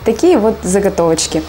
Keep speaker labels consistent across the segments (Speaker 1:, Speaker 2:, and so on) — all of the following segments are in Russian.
Speaker 1: такие вот заготовочки.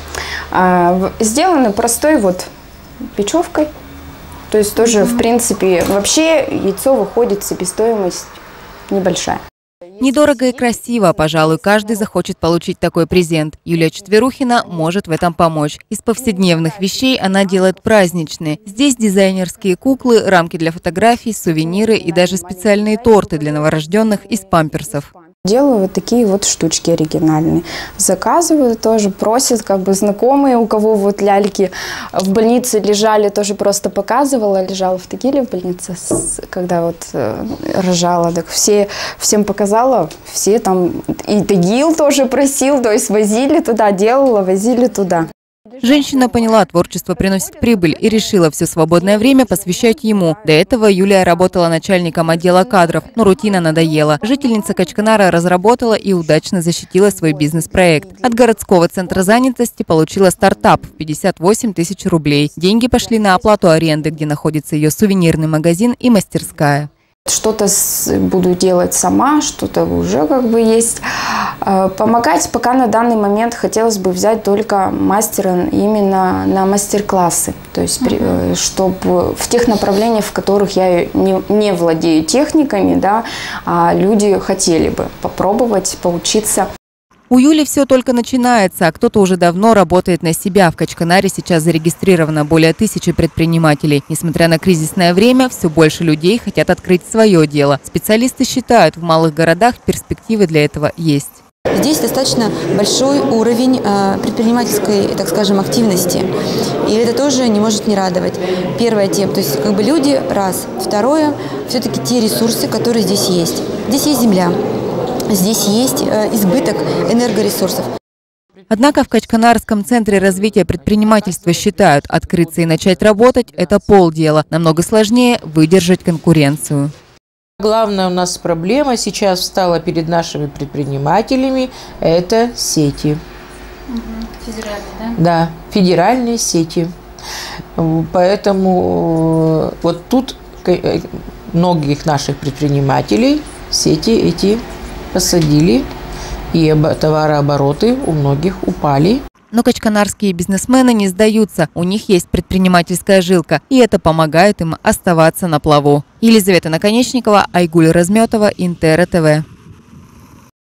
Speaker 1: Сделаны простой вот бечевкой. То есть тоже, в принципе, вообще яйцо выходит, себестоимость небольшая.
Speaker 2: Недорого и красиво, пожалуй, каждый захочет получить такой презент. Юлия Четверухина может в этом помочь. Из повседневных вещей она делает праздничные. Здесь дизайнерские куклы, рамки для фотографий, сувениры и даже специальные торты для новорожденных из памперсов.
Speaker 1: Делаю вот такие вот штучки оригинальные. Заказываю тоже, просят как бы знакомые, у кого вот ляльки в больнице лежали, тоже просто показывала. Лежала в Тагиле в больнице, когда вот рожала. Так всем показала, все там, и Тагил тоже просил, то есть возили туда, делала, возили туда.
Speaker 2: Женщина поняла, творчество приносит прибыль и решила все свободное время посвящать ему. До этого Юлия работала начальником отдела кадров, но рутина надоела. Жительница Качканара разработала и удачно защитила свой бизнес-проект. От городского центра занятости получила стартап в 58 тысяч рублей. Деньги пошли на оплату аренды, где находится ее сувенирный магазин и мастерская.
Speaker 1: Что-то буду делать сама, что-то уже как бы есть. Помогать пока на данный момент хотелось бы взять только мастера именно на мастер-классы. То есть, чтобы в тех направлениях, в которых я не владею техниками, да, а люди хотели бы попробовать, поучиться.
Speaker 2: У Юли все только начинается, а кто-то уже давно работает на себя. В Качканаре сейчас зарегистрировано более 1000 предпринимателей. Несмотря на кризисное время, все больше людей хотят открыть свое дело. Специалисты считают, в малых городах перспективы для этого есть.
Speaker 3: Здесь достаточно большой уровень предпринимательской, так скажем, активности. И это тоже не может не радовать. Первая тема, то есть как бы люди, раз. Второе, все-таки те ресурсы, которые здесь есть. Здесь есть земля. Здесь есть избыток энергоресурсов.
Speaker 2: Однако в Качканарском центре развития предпринимательства считают, открыться и начать работать – это полдела. Намного сложнее выдержать конкуренцию.
Speaker 4: Главная у нас проблема сейчас встала перед нашими предпринимателями – это сети.
Speaker 5: Федеральные, да?
Speaker 4: Да, федеральные сети. Поэтому вот тут многих наших предпринимателей сети эти посадили, и товарообороты у многих упали.
Speaker 2: Но качканарские бизнесмены не сдаются. У них есть предпринимательская жилка, и это помогает им оставаться на плаву. Елизавета Наконечникова, Айгуль Разметова, Интер ТВ.